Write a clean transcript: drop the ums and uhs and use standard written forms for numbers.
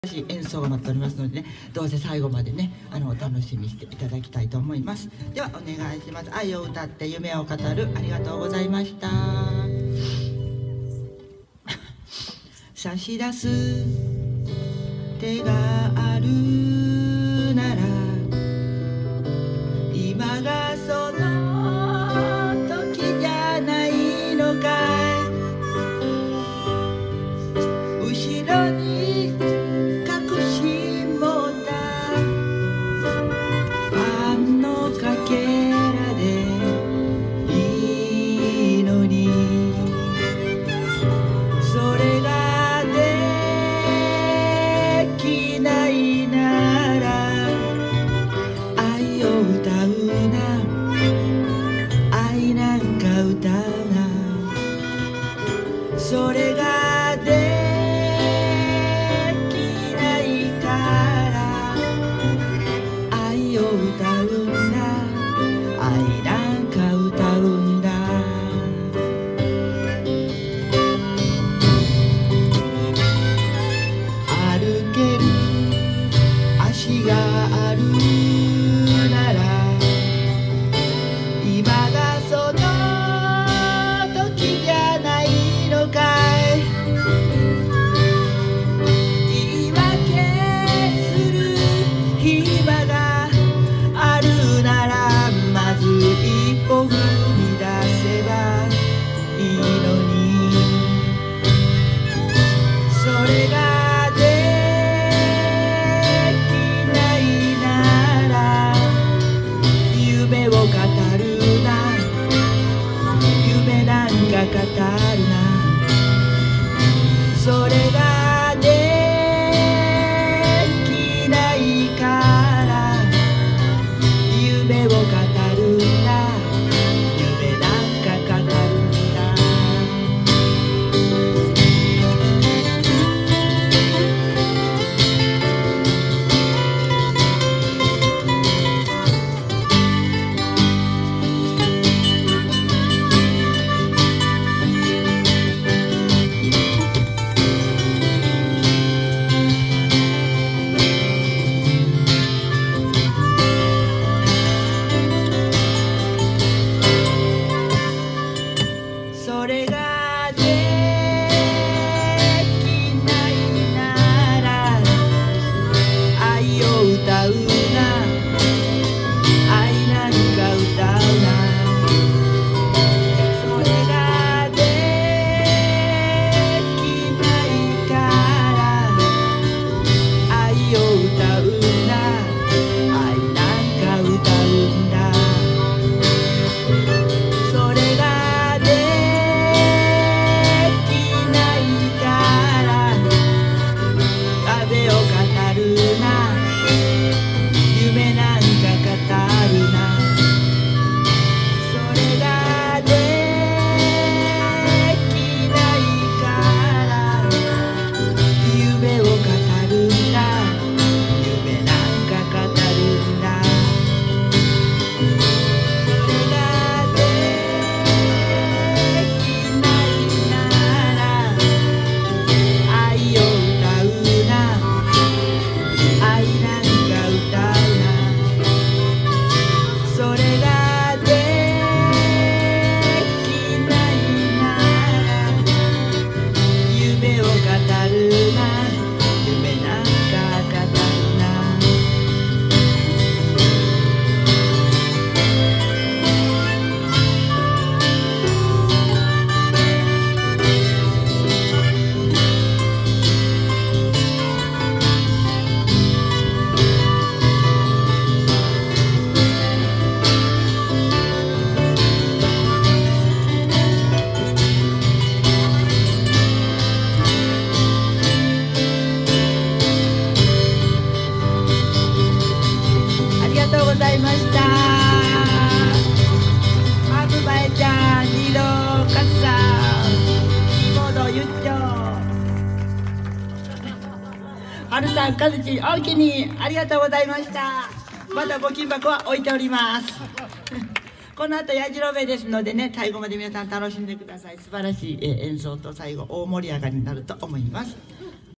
演奏が待っておりますのでね、どうせ最後までね楽しみにしていただきたいと思います。ではお願いします。愛を歌って夢を語る。ありがとうございました。差し出す手があるなら今がその時じゃないのかい。後ろに隠しもったパンのかけらでいいのに、それができないなら愛を歌うな、愛なんか歌うな、それがで歌うんだ、愛なんか歌うんだ。歩ける足があるなら今がその時じゃないのかい。言い訳する暇があるならまず一歩踏み出せばいいのに、それができないなら夢を語るな、夢なんか語るな、それができないから夢を語るんだ、夢なんか語るんだ。それができないなら愛を歌うな、愛なんか歌うな、それができないから愛を歌うな、愛なんか歌うんだ、それが夢を語るな、夢なんか語るな、それができないから夢を語るんだ、夢なんか語るんだ、それができないなら愛を歌うな、愛なんか歌うな、それができないなら夢を語るな、夢なんか語るな。ありがとうございました。マブバエちゃん、リローカツさん、キーボードゆっちょ、はるさん、かずち、おおきにありがとうございました。まだ募金箱は置いております。この後やじろべえですのでね、最後まで皆さん楽しんでください。素晴らしい演奏と最後大盛り上がりになると思います。